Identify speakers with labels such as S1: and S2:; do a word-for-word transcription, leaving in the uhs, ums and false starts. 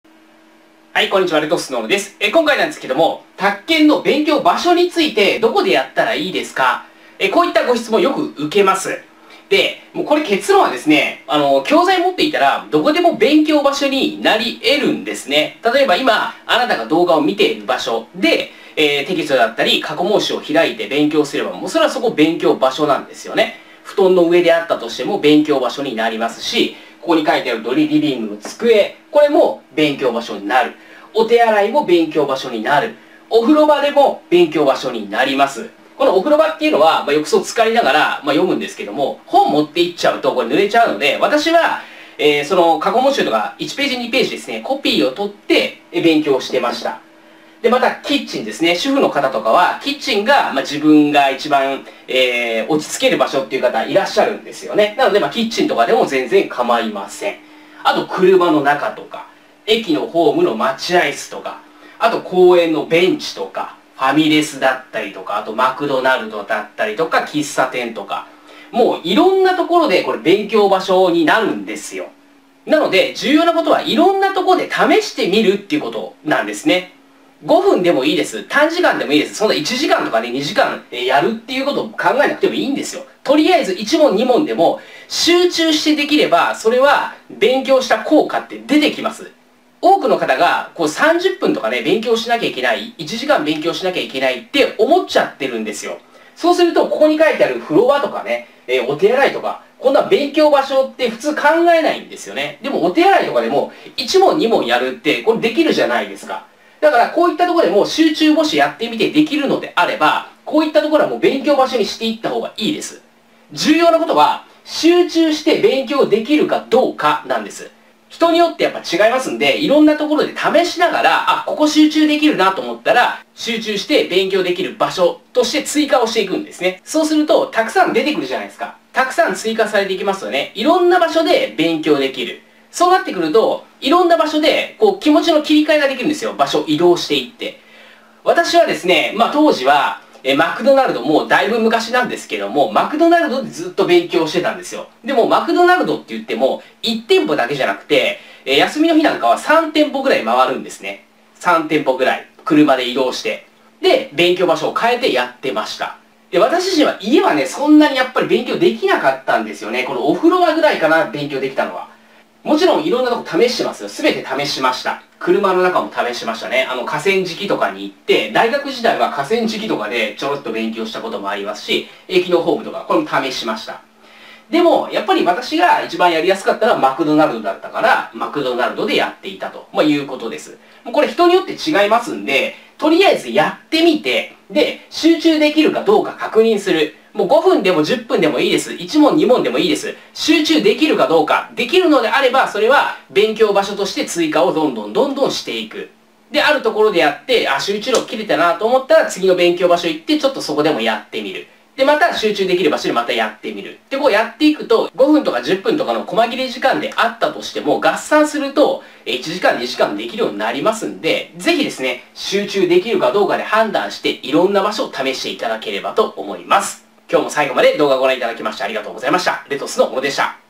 S1: はい、こんにちは、レトスノーです。え今回なんですけども、宅建の勉強場所についてどこでやったらいいですか？えこういったご質問よく受けます。で、もうこれ結論はですね、あの、教材持っていたら、どこでも勉強場所になり得るんですね。例えば今、あなたが動画を見ている場所で、えー、テキストだったり、過去問集を開いて勉強すれば、もうそれはそこ勉強場所なんですよね。布団の上であったとしても勉強場所になりますし、ここに書いてある通り、リビングの机、これも勉強場所になる。お手洗いも勉強場所になる。お風呂場でも勉強場所になります。このお風呂場っていうのは、まあ、浴槽浸かりながら、まあ、読むんですけども、本持っていっちゃうとこれ濡れちゃうので、私は、えー、その過去問集とかいちページにページですね、コピーを取って勉強してました。で、またキッチンですね。主婦の方とかは、キッチンが、まあ、自分が一番、えー、落ち着ける場所っていう方いらっしゃるんですよね。なので、まあ、キッチンとかでも全然構いません。あと、車の中とか、駅のホームの待合室とか、あと公園のベンチとか、ファミレスだったりとか、あとマクドナルドだったりとか、喫茶店とか、もういろんなところでこれ勉強場所になるんですよ。なので、重要なことはいろんなところで試してみるっていうことなんですね。ごふんでもいいです。短時間でもいいです。そんないちじかんとかね、にじかんやるっていうことを考えなくてもいいんですよ。とりあえずいち問に問でも集中してできれば、それは勉強した効果って出てきます。多くの方がこうさんじゅっぷんとかね、勉強しなきゃいけない、いちじかん勉強しなきゃいけないって思っちゃってるんですよ。そうすると、ここに書いてある風呂場とかね、えー、お手洗いとか、こんな勉強場所って普通考えないんですよね。でもお手洗いとかでもいち問に問やるって、これできるじゃないですか。だからこういったところでも集中もしやってみてできるのであれば、こういったところはもう勉強場所にしていった方がいいです。重要なことは、集中して勉強できるかどうかなんです。人によってやっぱ違いますんで、いろんなところで試しながら、あ、ここ集中できるなと思ったら、集中して勉強できる場所として追加をしていくんですね。そうすると、たくさん出てくるじゃないですか。たくさん追加されていきますよね。いろんな場所で勉強できる。そうなってくると、いろんな場所で、こう、気持ちの切り替えができるんですよ。場所を移動していって。私はですね、まあ当時は、えマクドナルドもだいぶ昔なんですけども、マクドナルドでずっと勉強してたんですよ。でもマクドナルドって言っても、いち店舗だけじゃなくて、え休みの日なんかはさん店舗ぐらい回るんですね。さん店舗ぐらい。車で移動して。で、勉強場所を変えてやってました。で、私自身は家はね、そんなにやっぱり勉強できなかったんですよね。このお風呂場ぐらいかな、勉強できたのは。もちろんいろんなとこ試してますよ。すべて試しました。車の中も試しましたね。あの河川敷とかに行って、大学時代は河川敷とかでちょろっと勉強したこともありますし、駅のホームとか、これも試しました。でも、やっぱり私が一番やりやすかったのはマクドナルドだったから、マクドナルドでやっていたと、まあ、いうことです。もうこれ人によって違いますんで、とりあえずやってみて、で、集中できるかどうか確認する。もうごふんでもじゅっぷんでもいいです。いち問に問でもいいです。集中できるかどうか。できるのであれば、それは勉強場所として追加をどんどんどんどんしていく。で、あるところでやって、あ、集中力切れたなと思ったら次の勉強場所行って、ちょっとそこでもやってみる。で、また集中できる場所にまたやってみる。で、こうやっていくと、ごふんとかじゅっぷんとかの細切れ時間であったとしても、合算すると、いちじかん、にじかんできるようになりますんで、ぜひですね、集中できるかどうかで判断して、いろんな場所を試していただければと思います。今日も最後まで動画をご覧いただきましてありがとうございました。レトスの小野でした。